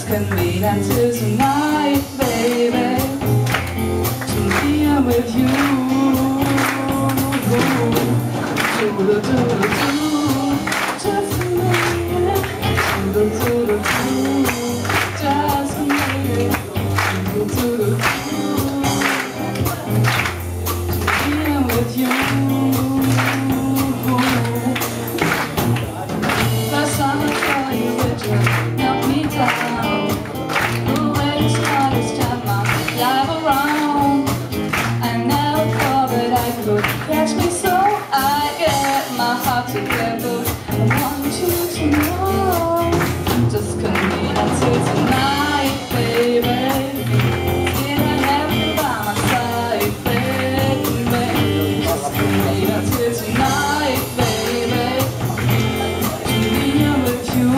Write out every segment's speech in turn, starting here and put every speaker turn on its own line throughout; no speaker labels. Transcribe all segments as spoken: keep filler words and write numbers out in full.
Just can't wait until tonight, baby, to be here with you. Do-do-do-do-do, just a minute. Do-do-do-do-do, just a minute. Do-do-do-do-do, to be here with you. Last summer saw you with you, knocked me down. The way you started to turn my life around. I never thought that I could catch me, so I get my heart together. I want you to know, just can't wait until tonight, baby. Did I have you by my side, baby? Just can't wait until tonight, baby, to be here with you.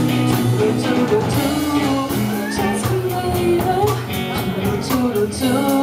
So